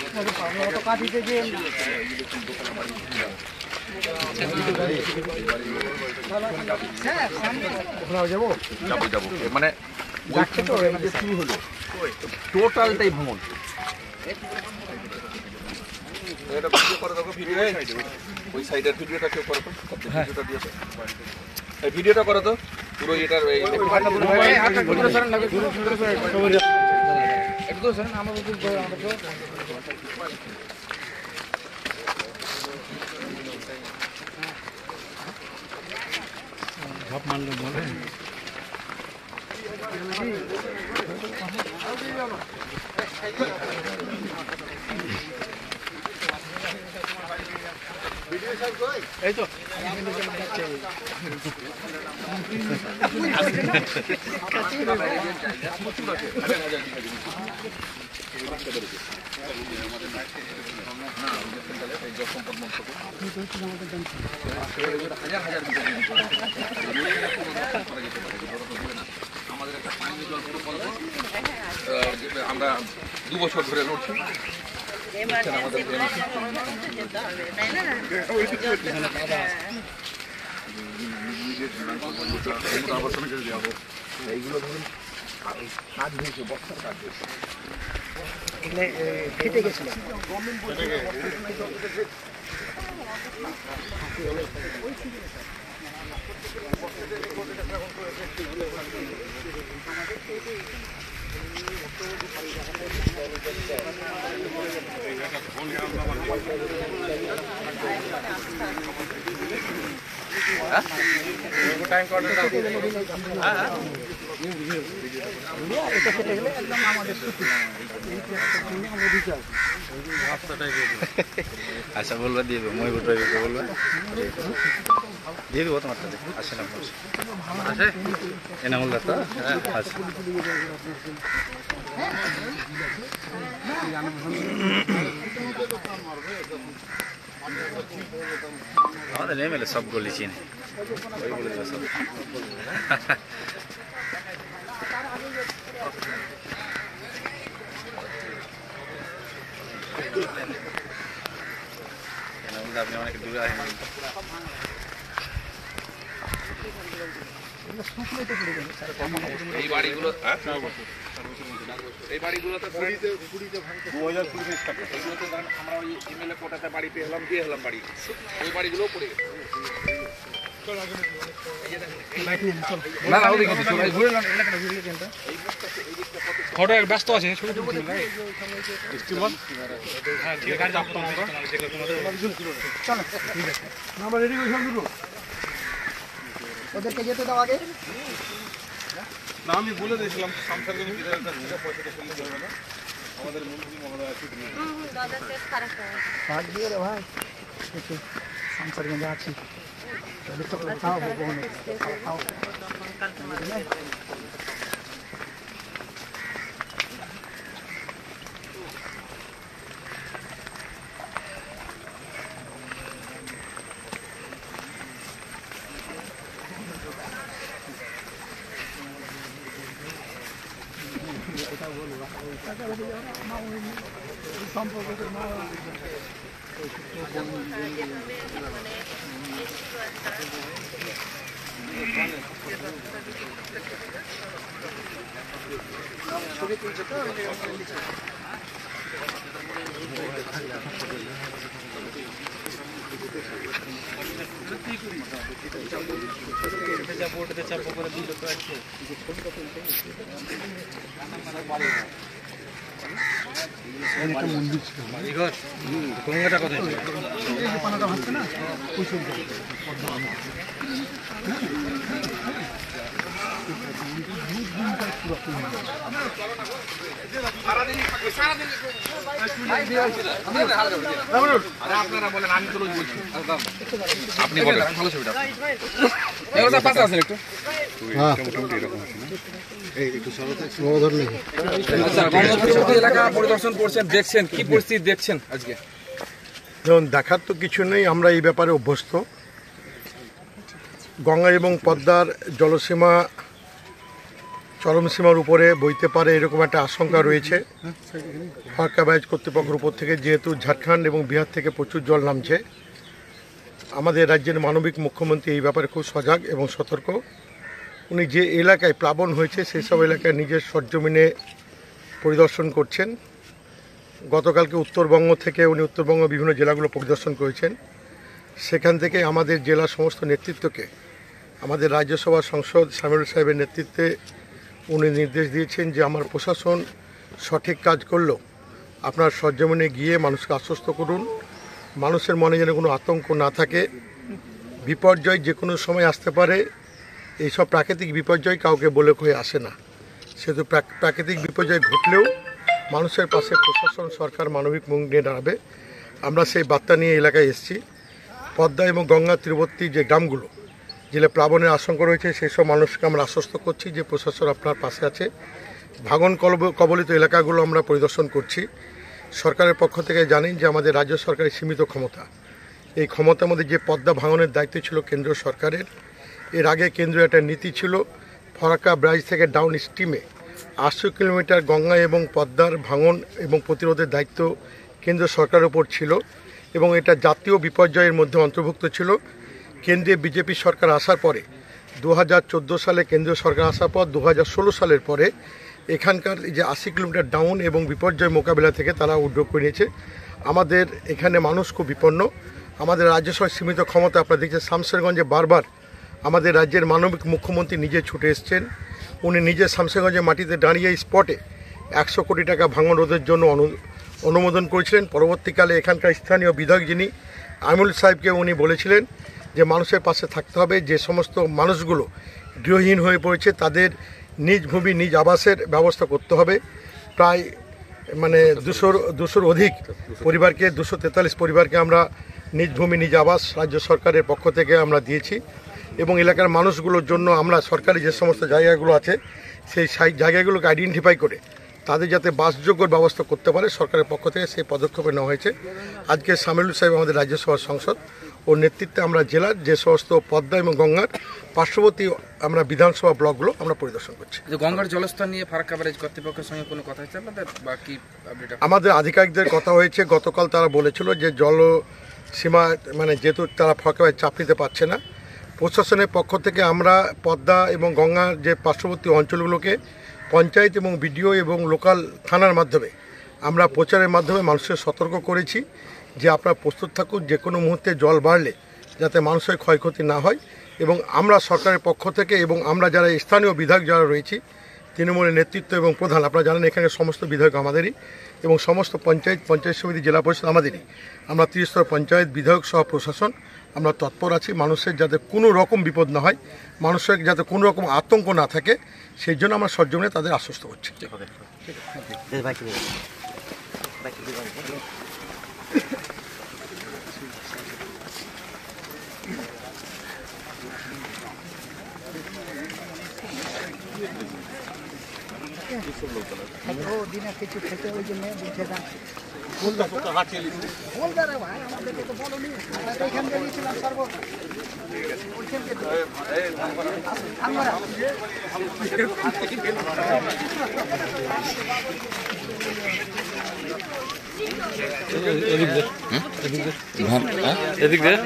মানে টোটালটাই ভ্রমণ। এটা ভিডিও করে দেখো, ভিডিও ওই সাইডের ভিডিওটা কেউ করো তো, ভিডিওটা দিয়েছে এই ভিডিওটা করো তো পুরো এটার এই একটু স্যার আমাদের ঝাপ মারলে বলে এই তো আমরা 2 বছর ধরে লড়ছি। এইগুলো ধরুন কাজ হয়েছে, বর্ষার কাজ হয়েছে, খেতে গেছিলাম। টাইম কাউন্টার দাও। আচ্ছা বলবা দিয়ে দেবো, মহিবুর ভাইকে বলবা দিয়ে দেবো তোমার কাছে। আসে না আসে এনামুল্লাহ তো? হ্যাঁ আচ্ছা। আমাদের এমএলএ সব গলি চিনে, ওই বলে দেবে সব। আপনি অনেক দূরে আসেন। এই বাড়িগুলো এই বাড়িগুলোতে 2020 এগুলোতে আমরা ওই এমএলএ কোটাতে বাড়ি পেয়ে হলাম, দিয়ে হলাম বাড়ি, ওই বাড়িগুলোও পড়ে গেছে। ব্যস্ত আছে ওদেরকে যেতে দাও আগে না। আমি বলে দিয়েছিলাম আমাদের মন্ত্রী মহোদয় দিয়ে রে ভাই সংসারগঞ্জ আছি। মন্দির ছিল গঙ্গাটা কোথায় পানাটা ভাবছে না আপনারা বলেন, আমি তো রোজ বলছি। আপনি বলেন ভালো ছবিটা পাশে আছেন একটু মোটামুটি এরকম আছে না? এলাকা পরিদর্শন করছেন, দেখছেন কি পরিস্থিতি দেখছেন আজকে? যেমন দেখার তো কিছু নেই, আমরা এই ব্যাপারে অভ্যস্ত। গঙ্গা এবং পদ্মার জলসীমা চরমসীমার উপরে বইতে পারে এরকম একটা আশঙ্কা রয়েছে ফারাক্কা ব্যারেজ কর্তৃপক্ষের উপর থেকে, যেহেতু ঝাড়খণ্ড এবং বিহার থেকে প্রচুর জল নামছে। আমাদের রাজ্যের মানবিক মুখ্যমন্ত্রী এই ব্যাপারে খুব সজাগ এবং সতর্ক। উনি যে এলাকায় প্লাবন হয়েছে সেই সব এলাকায় নিজের সরজমিনে পরিদর্শন করছেন। গতকালকে উত্তরবঙ্গ থেকে উনি উত্তরবঙ্গ বিভিন্ন জেলাগুলো পরিদর্শন করেছেন। সেখান থেকে আমাদের জেলার সমস্ত নেতৃত্বকে, আমাদের রাজ্যসভা সাংসদ সামিউল সাহেবের নেতৃত্বে উনি নির্দেশ দিয়েছেন যে আমার প্রশাসন সঠিক কাজ করলেও আপনার সরজমিনে গিয়ে মানুষকে আশ্বস্ত করুন, মানুষের মনে যেন কোনো আতঙ্ক না থাকে। বিপর্যয় যে কোনো সময় আসতে পারে, এইসব প্রাকৃতিক বিপর্যয় কাউকে বলে কয়ে আসে না। সেহেতু প্রাকৃতিক বিপর্যয় ঘটলেও মানুষের পাশে প্রশাসন, সরকার মানবিক মুখ নিয়ে দাঁড়াবে। আমরা সেই বার্তা নিয়ে এলাকায় এসেছি। পদ্মা এবং গঙ্গা তীরবর্তী যে গ্রামগুলো যেগুলো প্লাবনের আশঙ্কা রয়েছে সেই সব মানুষকে আমরা আশ্বস্ত করছি যে প্রশাসন আপনার পাশে আছে। ভাঙন কবলিত এলাকাগুলো আমরা পরিদর্শন করছি। সরকারের পক্ষ থেকে জানেন যে আমাদের রাজ্য সরকারের সীমিত ক্ষমতা। এই ক্ষমতার মধ্যে যে পদ্মা ভাঙনের দায়িত্ব ছিল কেন্দ্র সরকারের, এর আগে কেন্দ্রীয় একটা নীতি ছিল ফারাক্কা ব্যারেজ থেকে ডাউন স্ট্রিমে 800 কিলোমিটার গঙ্গা এবং পদ্মার ভাঙন এবং প্রতিরোধের দায়িত্ব কেন্দ্র সরকারের উপর ছিল এবং এটা জাতীয় বিপর্যয়ের মধ্যে অন্তর্ভুক্ত ছিল। কেন্দ্রীয় বিজেপি সরকার আসার পরে 2014 সালে কেন্দ্রীয় সরকার আসার পর 2016 সালের পরে এখানকার যে 80 কিলোমিটার ডাউন এবং বিপর্যয় মোকাবিলা থেকে তারা উদ্যোগ করে নিয়েছে। আমাদের এখানে মানুষ খুব বিপন্ন। আমাদের রাজ্য সরকার সীমিত ক্ষমতা, আপনারা দেখছেন শামশেরগঞ্জে বারবার আমাদের রাজ্যের মানবিক মুখ্যমন্ত্রী নিজে ছুটে এসছেন। উনি নিজে শামশেরগঞ্জের মাটিতে দাঁড়িয়ে স্পটে 100 কোটি টাকা ভাঙন রোধের জন্য অনুমোদন করেছিলেন। পরবর্তীকালে এখানকার স্থানীয় বিধায়ক যিনি আমিনুল সাহেবকে উনি বলেছিলেন যে মানুষের পাশে থাকতে হবে, যে সমস্ত মানুষগুলো গৃহহীন হয়ে পড়েছে তাদের নিজ ভূমি নিজ আবাসের ব্যবস্থা করতে হবে। প্রায় 200 অধিক পরিবারকে, 243 পরিবারকে আমরা নিজ ভূমি নিজ আবাস রাজ্য সরকারের পক্ষ থেকে আমরা দিয়েছি এবং এলাকার মানুষগুলোর জন্য আমরা সরকারি যে সমস্ত জায়গাগুলো আছে সেই জায়গাগুলোকে আইডেন্টিফাই করে তাদের যাতে বাসযোগ্য ব্যবস্থা করতে পারে সরকারের পক্ষ থেকে সেই পদক্ষেপ নেওয়া হয়েছে। আজকে সামিউল সাহেব আমাদের রাজ্যসভার সংসদ ও নেতৃত্বে আমরা জেলার যে সমস্ত পদ্মা এবং গঙ্গার পার্শ্ববর্তী আমরা বিধানসভা ব্লকগুলো আমরা পরিদর্শন করছি। গঙ্গার জলস্তর নিয়ে ফারাক্কা ব্যারেজ কর্তৃপক্ষের সঙ্গে কোনো কথা হয়েছে আপনাদের? বাকি আমাদের আধিকারিকদের কথা হয়েছে। গতকাল তারা বলেছিল যে জল সীমা যেহেতু তারা ফারাক্কা ব্যারেজ চাপ নিতে পারছে না, প্রশাসনের পক্ষ থেকে আমরা পদ্মা এবং গঙ্গার যে পার্শ্ববর্তী অঞ্চলগুলোকে পঞ্চায়েত এবং বিডিও এবং লোকাল থানার মাধ্যমে আমরা প্রচারের মাধ্যমে মানুষের সতর্ক করেছি যে আপনারা প্রস্তুত থাকুন, যে কোনো মুহূর্তে জল বাড়লে যাতে মানুষের ক্ষয়ক্ষতি না হয়। এবং আমরা সরকারের পক্ষ থেকে এবং আমরা যারা স্থানীয় বিধায়ক যারা রয়েছি, তৃণমূলের নেতৃত্ব এবং প্রধান, আপনারা জানেন এখানে সমস্ত বিধায়ক আমাদেরই এবং সমস্ত পঞ্চায়েত সমিতি জেলা পরিষদ আমাদেরই। আমরা 30 স্তর পঞ্চায়েত বিধায়ক সহ প্রশাসন আমরা তৎপর আছি মানুষের যাতে কোনো রকম বিপদ না হয়, মানুষের যাতে কোনো রকম আতঙ্ক না থাকে, সেই জন্য আমরা সরজমিনে তাদের আশ্বস্ত করছি। কিছু খেতে ওই জন্য বুঝে যাচ্ছে ভাই আমাদেরকে তো বলনি, এখান থেকে গেছিলাম সর্ব এদিক দে